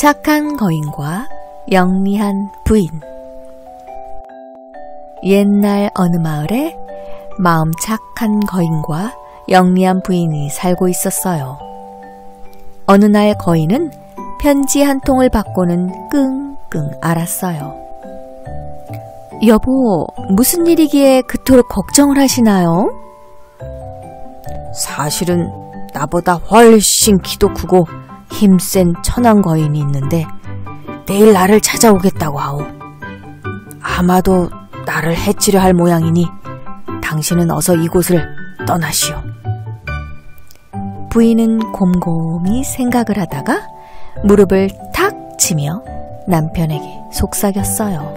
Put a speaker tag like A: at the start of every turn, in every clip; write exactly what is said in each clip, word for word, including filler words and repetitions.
A: 착한 거인과 영리한 부인. 옛날 어느 마을에 마음 착한 거인과 영리한 부인이 살고 있었어요. 어느 날 거인은 편지 한 통을 받고는 끙끙 앓았어요. 여보, 무슨 일이기에 그토록 걱정을 하시나요?
B: 사실은 나보다 훨씬 키도 크고 힘센 천한 거인이 있는데 내일 나를 찾아오겠다고 하오. 아마도 나를 해치려 할 모양이니 당신은 어서 이곳을 떠나시오.
A: 부인은 곰곰이 생각을 하다가 무릎을 탁 치며 남편에게 속삭였어요.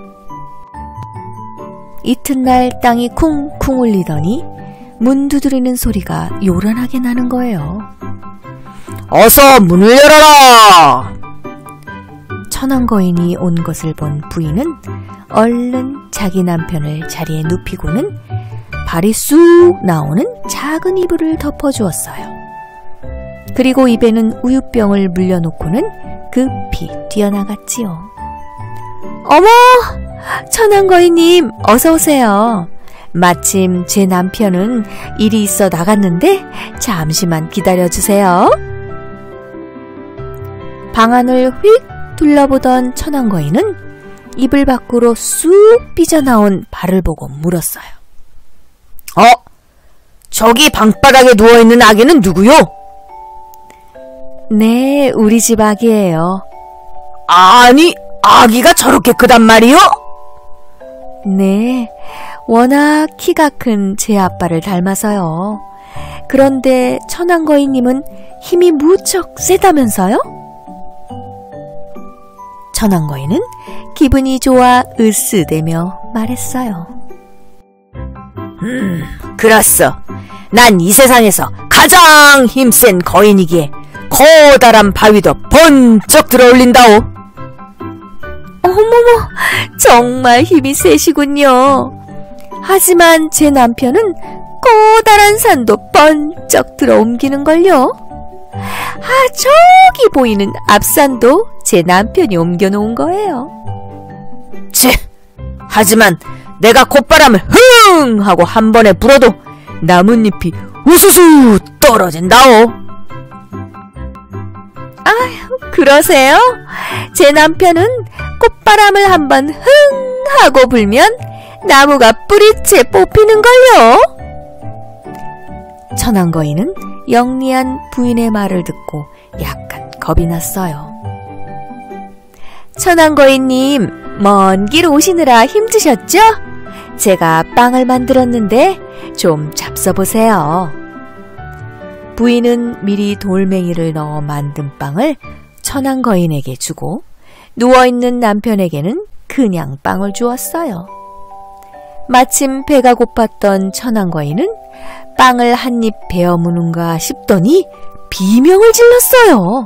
A: 이튿날 땅이 쿵쿵 울리더니 문 두드리는 소리가 요란하게 나는 거예요.
B: 어서 문을 열어라!
A: 천한 거인이 온 것을 본 부인은 얼른 자기 남편을 자리에 눕히고는 발이 쑥 나오는 작은 이불을 덮어주었어요. 그리고 입에는 우유병을 물려놓고는 급히 뛰어나갔지요. 어머! 천한 거인님, 어서 오세요. 마침 제 남편은 일이 있어 나갔는데 잠시만 기다려주세요. 방 안을 휙 둘러보던 천한 거인은 이불 밖으로 쑥 삐져나온 발을 보고 물었어요.
B: 어? 저기 방바닥에 누워있는 아기는 누구요?
A: 네, 우리 집 아기예요.
B: 아니, 아기가 저렇게 크단 말이요?
A: 네, 워낙 키가 큰 제 아빠를 닮아서요. 그런데 천한 거인님은 힘이 무척 세다면서요? 천한 거인은 기분이 좋아 으스대며 말했어요.
B: 음, 그렇소. 난 이 세상에서 가장 힘센 거인이기에 커다란 바위도 번쩍 들어올린다오.
A: 어머머, 정말 힘이 세시군요. 하지만 제 남편은 커다란 산도 번쩍 들어옮기는걸요. 아, 저기 보이는 앞산도 제 남편이 옮겨놓은 거예요.
B: 치! 하지만 내가 콧바람을 흥! 하고 한 번에 불어도 나뭇잎이 우수수 떨어진다오.
A: 아휴, 그러세요? 제 남편은 꽃바람을 한번 흥! 하고 불면 나무가 뿌리째 뽑히는걸요. 천한 거인은 영리한 부인의 말을 듣고 약간 겁이 났어요. 천한 거인님, 먼 길 오시느라 힘드셨죠? 제가 빵을 만들었는데 좀 잡숴보세요. 부인은 미리 돌멩이를 넣어 만든 빵을 천한 거인에게 주고 누워있는 남편에게는 그냥 빵을 주었어요. 마침 배가 고팠던 천한 거인은 빵을 한 입 베어 무는가 싶더니 비명을 질렀어요.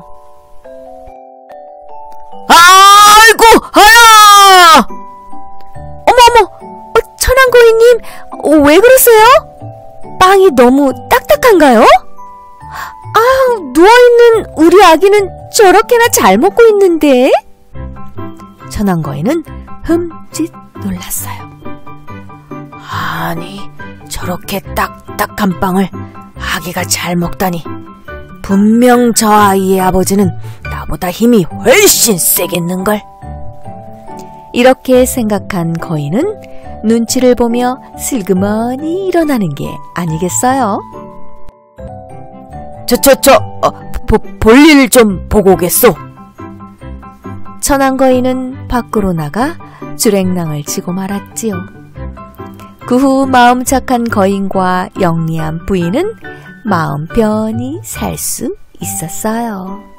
B: 아이고, 아야!
A: 어머어머, 어, 천한 거인님, 어, 왜 그러세요? 빵이 너무 딱딱한가요? 아, 누워있는 우리 아기는 저렇게나 잘 먹고 있는데? 천한 거인은 흠칫 놀랐어요.
B: 아니, 저렇게 딱딱한 빵을 아기가 잘 먹다니. 분명 저 아이의 아버지는 나보다 힘이 훨씬 세겠는걸.
A: 이렇게 생각한 거인은 눈치를 보며 슬그머니 일어나는 게 아니겠어요?
B: 저, 저, 저, 어, 보, 볼일 좀 보고 오겠소.
A: 천한 거인은 밖으로 나가 주랭랑을 치고 말았지요. 그 후 마음 착한 거인과 영리한 부인은 마음 편히 살 수 있었어요.